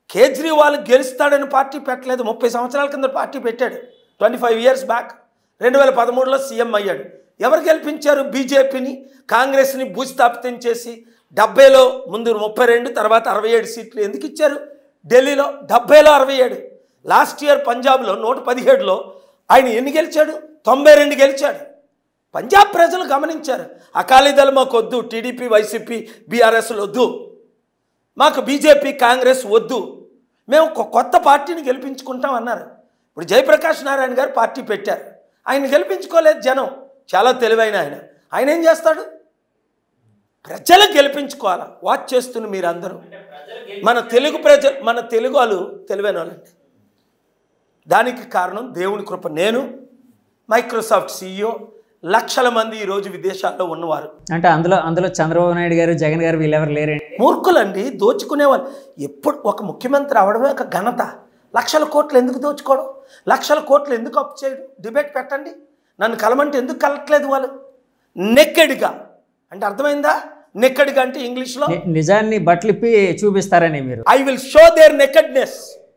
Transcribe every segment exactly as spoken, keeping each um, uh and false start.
Kejriwal గెలుస్తాడని party పెట్టలేదు, ముప్పై సంవత్సరాల కింద పార్టీ పెట్టాడు. ట్వంటీ ఫైవ్ ఇయర్స్ బ్యాక్ రెండు వేల పదమూడులో సీఎం అయ్యాడు. ఎవరు గెలిపించారు? బీజేపీని, కాంగ్రెస్ని భూస్థాపితం చేసి డెబ్బైలో ముందు ముప్పై రెండు తర్వాత అరవై ఏడు సీట్లు ఎందుకు ఇచ్చారు? ఢిల్లీలో డెబ్బైలో అరవై ఏడు. లాస్ట్ ఇయర్ పంజాబ్లో నూట పదిహేడులో ఆయన ఎన్ని గెలిచాడు? తొంభై రెండు గెలిచాడు. పంజాబ్ ప్రజలు గమనించారు, అకాలీదళం మాకు వద్దు, టీడీపీ వైసీపీ బీఆర్ఎస్లు వద్దు, మాకు బీజేపీ కాంగ్రెస్ వద్దు, మేము కొత్త పార్టీని గెలిపించుకుంటాం అన్నారు. ఇప్పుడు జయప్రకాష్ నారాయణ గారు పార్టీ పెట్టారు, ఆయన గెలిపించుకోలేదు జనం, చాలా తెలివైన ఆయన. ఆయన ఏం చేస్తాడు? ప్రజలు గెలిపించుకోవాలి. వాచ్ చేస్తున్న మీరందరూ మన తెలుగు ప్రజలు, మన తెలుగు వాళ్ళు తెలివైన వాళ్ళండి. దానికి కారణం దేవుని కృప. నేను మైక్రోసాఫ్ట్ సీఈఓ, లక్షల మంది ఈరోజు విదేశాల్లో ఉన్నవారు. అంటే అందులో అందులో చంద్రబాబు నాయుడు గారు, జగన్ గారు వీళ్ళెవరు లేరండి. మూర్ఖులండి, దోచుకునేవాళ్ళు. ఎప్పుడు ఒక ముఖ్యమంత్రి అవడమే ఒక ఘనత. లక్షల కోట్లు ఎందుకు దోచుకోవడం? లక్షల కోట్లు ఎందుకు అప్పు చేయడం? డిబేట్ పెట్టండి. నన్ను కలమంటే ఎందుకు కలట్లేదు వాళ్ళు? నెక్కెడిగా అంటే అర్థమైందా? నెక్కెడిగా అంటే ఇంగ్లీష్లో నిజాన్ని బట్లిప్పి చూపిస్తారని మీరు. I will show their nakedness,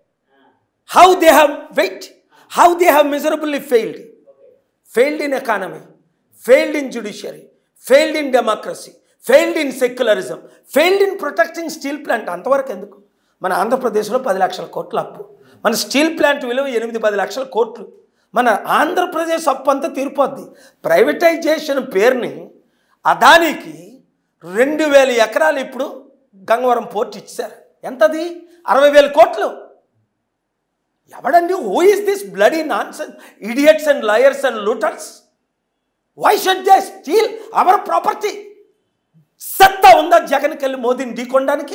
how they have wait, how they have miserably failed. Failed in economy, failed in judiciary, failed in democracy, failed in secularism, failed in protecting steel plant. అంతవరకు ఎందుకు? మన ఆంధ్రప్రదేశ్లో పది లక్షల కోట్ల అప్పు, మన steel plant విలువ ఎనిమిది పది లక్షల కోట్లు. మన ఆంధ్రప్రదేశ్ అప్పు అంతా తీరిపోద్ది. ప్రైవేటైజేషన్ పేరుని అదానికి రెండు వేల ఎకరాలు ఇప్పుడు గంగవరం పోర్ట్ ఇచ్చారు. ఎంతది? అరవై వేల కోట్లు. ఎవడండి? Who is this bloody nonsense idiots and liars and looters? Why should they steal our property? సత్తా ఉందా జగన్కి వెళ్ళి మోదీని ఢీకొనడానికి?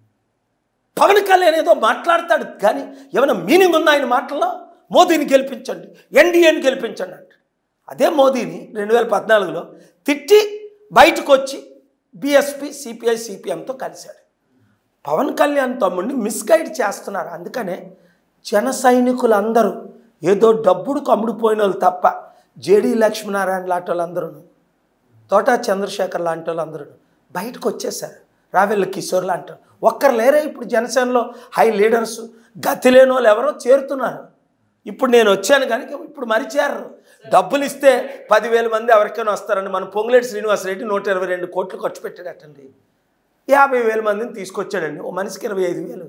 పవన్ కళ్యాణ్ ఏదో మాట్లాడతాడు కానీ ఏమైనా మీనింగ్ ఉందా ఆయన మాటల్లో? మోదీని గెలిపించండి, ఎన్డీఏని గెలిపించండి అంట. అదే మోదీని రెండు వేల పద్నాలుగులో తిట్టి బయటకు వచ్చి బీఎస్పీ సిపిఐ సిపిఎంతో కలిశాడు. పవన్ కళ్యాణ్ తమ్ముడిని మిస్గైడ్ చేస్తున్నారు. అందుకనే జన సైనికులందరూ ఏదో డబ్బుడు కమ్ముడిపోయిన వాళ్ళు తప్ప జేడీ లక్ష్మీనారాయణ లాంటి వాళ్ళందరూ, తోటా చంద్రశేఖర్ లాంటి వాళ్ళందరూ బయటకు వచ్చేసారు. రావెల్ల కిషోర్ లాంటి ఒక్కరు లేరే ఇప్పుడు జనసేనలో హై లీడర్స్. గతి లేని వాళ్ళు ఎవరో చేరుతున్నారు. ఇప్పుడు నేను వచ్చాను కనుక ఇప్పుడు మరిచారు. డబ్బులు ఇస్తే పదివేల మంది ఎవరికైనా వస్తారండి. మన పొంగులేటి శ్రీనివాసరెడ్డి నూట ఇరవై రెండు కోట్లు ఖర్చు పెట్టాడటండి. యాభై వేల మందిని తీసుకొచ్చాడండి. ఓ మనిషికి ఇరవై ఐదు వేలు.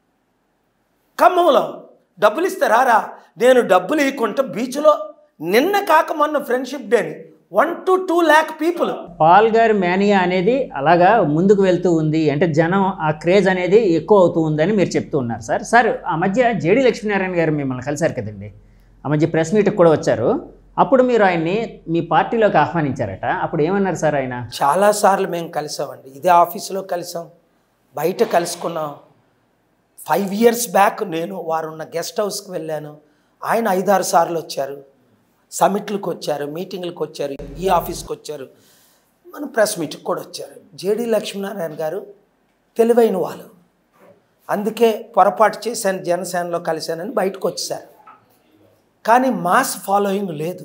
ఖమ్మంలో డబ్బులు ఇస్తే రారా? నేను డబ్బులు ఇవ్వకుంటే బీచ్లో నిన్న కాక మొన్న ఫ్రెండ్షిప్ డేని one to two lakh people. Paul గారి మేనియా అనేది అలాగా ముందుకు వెళ్తూ ఉంది అంటే జనం ఆ క్రేజ్ అనేది ఎక్కువ అవుతూ ఉందని మీరు చెప్తూ ఉన్నారు సార్. సార్ ఆ మధ్య జేడీ లక్ష్మీనారాయణ గారు మిమ్మల్ని కలిశారు కదండి, ఆ మధ్య ప్రెస్ మీట్కి కూడా వచ్చారు. అప్పుడు మీరు ఆయన్ని మీ పార్టీలోకి ఆహ్వానించారట. అప్పుడు ఏమన్నారు సార్ ఆయన? చాలాసార్లు మేము కలిసామండి. ఇదే ఆఫీసులో కలిసాం, బయట కలుసుకున్నాం. ఫైవ్ ఇయర్స్ బ్యాక్ నేను వారున్న గెస్ట్ హౌస్కి వెళ్ళాను. ఆయన ఐదారు సార్లు వచ్చారు, సమిట్లకు వచ్చారు, మీటింగ్లకు వచ్చారు, ఈ ఆఫీస్కి వచ్చారు, మన ప్రెస్ మీట్కి కూడా వచ్చారు. జేడీ లక్ష్మీనారాయణ గారు తెలివైన వాళ్ళు. అందుకే పొరపాటు చేశాను, జనసేనలో కలిశానని బయటకు వచ్చేసారు. కానీ మాస్ ఫాలోయింగ్ లేదు.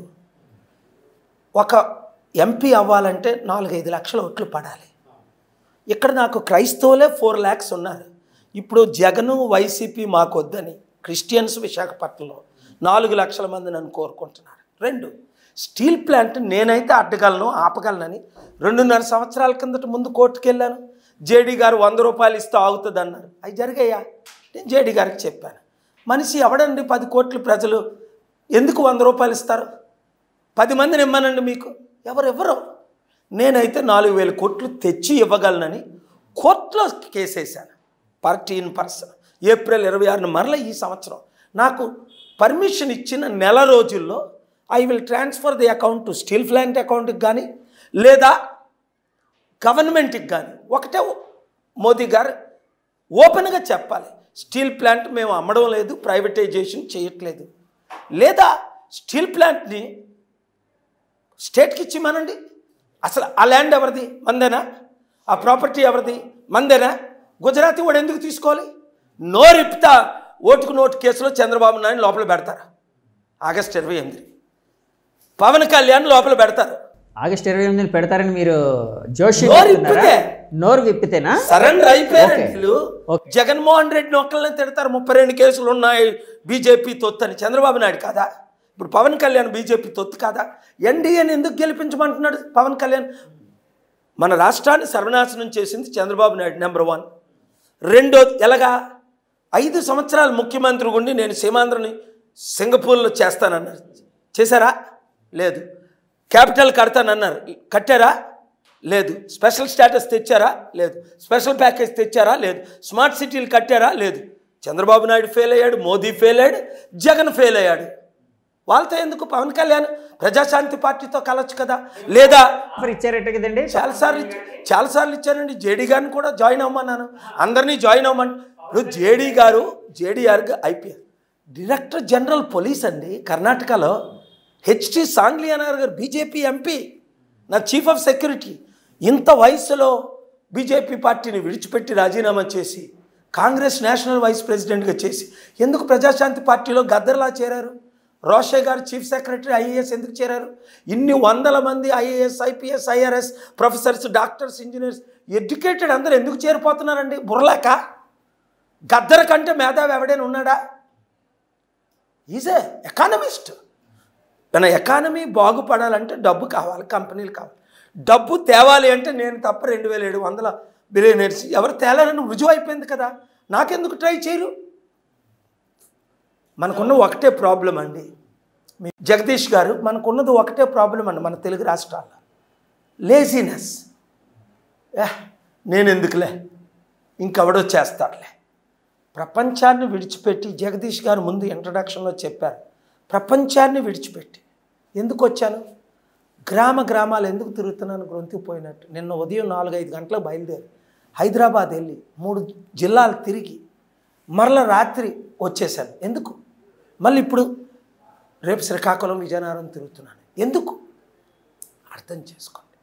ఒక ఎంపీ అవ్వాలంటే నాలుగైదు లక్షల ఓట్లు పడాలి. ఇక్కడ నాకు క్రైస్తవులే ఫోర్ ల్యాక్స్ ఉన్నారు. ఇప్పుడు జగను వైసీపీ మాకు వద్దని క్రిస్టియన్స్ విశాఖపట్నంలో నాలుగు లక్షల మంది నన్ను కోరుకుంటున్నారు. రెండు, స్టీల్ ప్లాంట్ నేనైతే అడ్డగలను, ఆపగలనని రెండున్నర సంవత్సరాల కిందట ముందు కోర్టుకు వెళ్ళాను. జేడీ గారు వంద రూపాయలు ఇస్తే ఆగుతుంది అన్నారు. అవి జరిగాయా? నేను జేడీ గారికి చెప్పాను, మనిషి ఎవడండి పది కోట్లు ప్రజలు ఎందుకు వంద రూపాయలు ఇస్తారు? పది మందిని ఇమ్మనండి మీకు, ఎవరు ఎవరు? నేనైతే నాలుగు వేల కోట్లు తెచ్చి ఇవ్వగలనని కోర్టులో కేసేసాను. పార్టీ ఇన్ పర్సన్ ఏప్రిల్ ఇరవై ఆరున మరల ఈ సంవత్సరం నాకు పర్మిషన్ ఇచ్చిన నెల రోజుల్లో I will transfer the account to steel plant అకౌంట్కి కానీ లేదా గవర్నమెంట్కి కానీ. ఒకటే మోదీ గారు ఓపెన్గా చెప్పాలి, స్టీల్ ప్లాంట్ మేము అమ్మడం లేదు, ప్రైవేటైజేషన్ చేయట్లేదు. లేదా స్టీల్ ప్లాంట్ని స్టేట్కి ఇచ్చిమనండి. అసలు ఆ ల్యాండ్ ఎవరిది? మందేనా? ఆ ప్రాపర్టీ ఎవరిది? మందేనా? గుజరాతీ వాడు ఎందుకు తీసుకోవాలి? నోరిప్తా ఓటుకు నోటు కేసులో చంద్రబాబు నాయుడు లోపల పెడతారు. ఆగస్టు ఇరవై ఎనిమిది పవన్ కళ్యాణ్ లోపల పెడతారు. ఆగస్టు ఇరవై ఎనిమిదిని పెడతారని మీరు జోషి నోరు విప్పితేనా సరెండర్ అయిపోయారు. జగన్మోహన్ రెడ్డిని ఒక్కళ్ళని తిడతారు, ముప్పై రెండు కేసులు ఉన్నాయి బీజేపీ తొత్తు అని. చంద్రబాబు నాయుడు కాదా? ఇప్పుడు పవన్ కళ్యాణ్ బీజేపీ తొత్తు కాదా? ఎన్డీఏని ఎందుకు గెలిపించమంటున్నాడు పవన్ కళ్యాణ్? మన రాష్ట్రాన్ని సర్వనాశనం చేసింది చంద్రబాబు నాయుడు నెంబర్ వన్. రెండో ఎలాగా ఐదు సంవత్సరాలు ముఖ్యమంత్రి ఉండి నేను సీమాంధ్రని సింగపూర్లో చేస్తానన్నారు, చేశారా? లేదు. క్యాపిటల్ కడతానన్నారు, కట్టారా? లేదు. స్పెషల్ స్టేటస్ తెచ్చారా? లేదు. స్పెషల్ ప్యాకేజ్ తెచ్చారా? లేదు. స్మార్ట్ సిటీలు కట్టారా? లేదు. చంద్రబాబు నాయుడు ఫెయిల్ అయ్యాడు, మోదీ ఫెయిల్ అయ్యాడు, జగన్ ఫెయిల్ అయ్యాడు. వాళ్ళతో ఎందుకు? పవన్ కళ్యాణ్ ప్రజాశాంతి పార్టీతో కలవచ్చు కదా. లేదా ఇచ్చారట కదండి, చాలాసార్లు చాలాసార్లు ఇచ్చారండి. జేడీ గారిని కూడా జాయిన్ అవ్వమన్నాను, అందరినీ జాయిన్ అవ్వమని. ఇప్పుడు జేడీ గారు JDR IPS director general police అండి కర్ణాటకలో. హెచ్టి సాంగ్లీ అన్నారు గారు బీజేపీ ఎంపీ, నా చీఫ్ ఆఫ్ సెక్యూరిటీ. ఇంత వయసులో బీజేపీ పార్టీని విడిచిపెట్టి రాజీనామా చేసి కాంగ్రెస్ నేషనల్ వైస్ ప్రెసిడెంట్గా చేసి ఎందుకు ప్రజాశాంతి పార్టీలో గద్దర్లా చేరారు? రోషే గారు చీఫ్ సెక్రటరీ ఐఏఎస్ ఎందుకు చేరారు? ఇన్ని వందల మంది IAS IPS IRS professors doctors engineers educated అందరూ ఎందుకు చేరిపోతున్నారండి? బుర్రలేక? గద్దర్ కంటే మేధావి ఎవడైనా ఉన్నాడా? Is a economist. మన ఎకానమీ బాగుపడాలంటే డబ్బు కావాలి, కంపెనీలు కావాలి. డబ్బు తేవాలి అంటే నేను తప్ప రెండు వేల ఏడు వందల బిలియనర్స్ ఎవరు తేలాలని రుజువు అయిపోయింది కదా. నాకెందుకు ట్రై చేయరు? మనకున్న ఒకటే ప్రాబ్లం అండి జగదీష్ గారు, మనకున్నది ఒకటే ప్రాబ్లం అండి మన తెలుగు రాష్ట్రాల్లో, లేజినెస్. నేను ఎందుకులే, ఇంకెవడో చేస్తాడులే. ప్రపంచాన్ని విడిచిపెట్టి జగదీష్ గారు ముందు ఇంట్రడక్షన్లో చెప్పారు, ప్రపంచాన్ని విడిచిపెట్టి ఎందుకు వచ్చాను? గ్రామ గ్రామాలు ఎందుకు తిరుగుతున్నాను? గ్రొంతిపోయినట్టు. నిన్న ఉదయం నాలుగు ఐదు గంటలకు బయలుదేరి హైదరాబాద్ వెళ్ళి మూడు జిల్లాలు తిరిగి మరల రాత్రి వచ్చేసాను. ఎందుకు? మళ్ళీ ఇప్పుడు రేపు శ్రీకాకుళం విజయనగరం తిరుగుతున్నాను. ఎందుకు? అర్థం చేసుకోండి.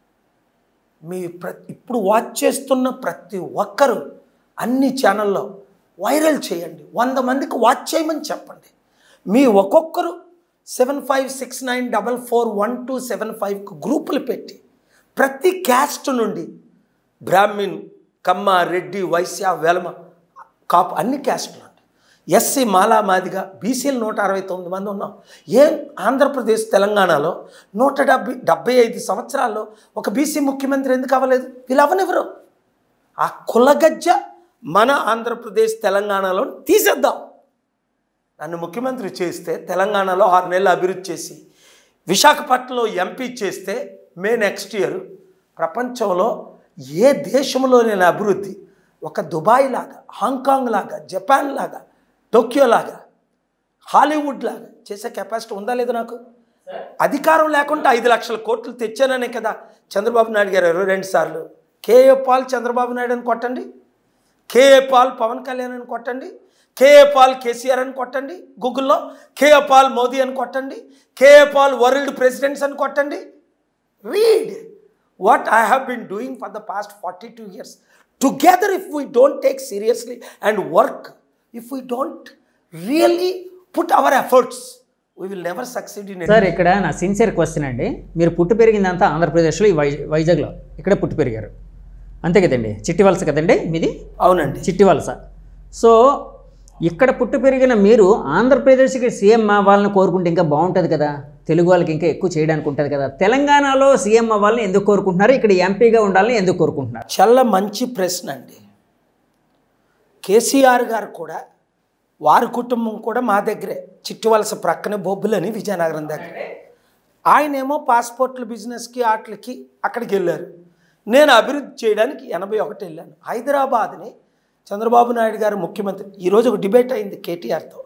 మీ ప్ర ఇప్పుడు వాచ్ చేస్తున్న ప్రతి ఒక్కరూ అన్ని ఛానల్లో వైరల్ చేయండి, వంద మందికి వాచ్ చేయమని చెప్పండి. మీ ఒక్కొక్కరు seven five six nine double four one two seven ఫైవ్కు గ్రూపులు పెట్టి ప్రతి క్యాస్ట్ నుండి బ్రాహ్మిన్, కమ్మ, రెడ్డి, వైశ్య, వెలమ, కాపు అన్ని క్యాస్టులు అండి, ఎస్సీ, మాలా, మాదిగా, బీసీలు నూట అరవై తొమ్మిది మంది ఉన్నాం. ఏం ఆంధ్రప్రదేశ్ తెలంగాణలో నూట డెబ్బై డెబ్బై ఐదు సంవత్సరాల్లో ఒక బీసీ ముఖ్యమంత్రి ఎందుకు అవ్వలేదు? వీళ్ళు అవనివ్వరు. ఆ కులగజ్జ మన ఆంధ్రప్రదేశ్ తెలంగాణలో తీసేద్దాం. నన్ను ముఖ్యమంత్రి చేస్తే తెలంగాణలో ఆరు నెలలు అభివృద్ధి చేసి విశాఖపట్నంలో ఎంపీ చేస్తే మే నెక్స్ట్ ఇయర్ ప్రపంచంలో ఏ దేశంలో నేను అభివృద్ధి ఒక దుబాయ్ లాగా, హాంకాంగ్ లాగా, జపాన్ లాగా, టోక్యో లాగా, హాలీవుడ్ లాగా చేసే కెపాసిటీ ఉందా లేదా? నాకు అధికారం లేకుండా ఐదు లక్షల కోట్లు తెచ్చాననే కదా చంద్రబాబు నాయుడు గారు ఇరవై రెండు సార్లు. కేఏ పాల్ చంద్రబాబు నాయుడు అని కొట్టండి, కేఏ పాల్ పవన్ కళ్యాణ్ అని కొట్టండి, కేఏ పాల్ కేసీఆర్ అని కొట్టండి, గూగుల్లో కేఏ పాల్ మోదీ అని కొట్టండి, కేఏ పాల్ వరల్డ్ ప్రెసిడెంట్స్ అని కొట్టండి. Read what I have been doing for the past forty-two years. Together, if we don't take seriously and work, if we don't really put our efforts, we will never succeed in anything. Sir, ఇక్కడ నా sincere question అండి, మీరు పుట్టి పెరిగిందంతా ఆంధ్రప్రదేశ్లో ఈ why వైజాగ్లో ఇక్కడ పుట్టి పెరిగారు అంతే కదండి? చిట్టివలస కదండి మీది? అవునండి, చిట్టివలస. సో ఇక్కడ పుట్టి పెరిగిన మీరు ఆంధ్రప్రదేశ్కి సీఎం అవ్వాలని కోరుకుంటే ఇంకా బాగుంటుంది కదా, తెలుగు వాళ్ళకి ఇంకా ఎక్కువ చేయడానికి ఉంటుంది కదా. తెలంగాణలో సీఎం అవ్వాలని ఎందుకు కోరుకుంటున్నారు? ఇక్కడ ఎంపీగా ఉండాలని ఎందుకు కోరుకుంటున్నారు? చాలా మంచి ప్రశ్న అండి. కేసీఆర్ గారు కూడా వారి కుటుంబం కూడా మా దగ్గరే, చిట్టివలస ప్రక్కనే బొబ్బులని విజయనగరం దగ్గర. ఆయనేమో పాస్పోర్ట్ల బిజినెస్కి వాటికి అక్కడికి వెళ్ళారు. నేను అభివృద్ధి చేయడానికి ఎనభై ఒకటి వెళ్ళాను. హైదరాబాద్ని చంద్రబాబు నాయుడు గారు ముఖ్యమంత్రి. ఈరోజు ఒక డిబేట్ అయింది కేటీఆర్తో.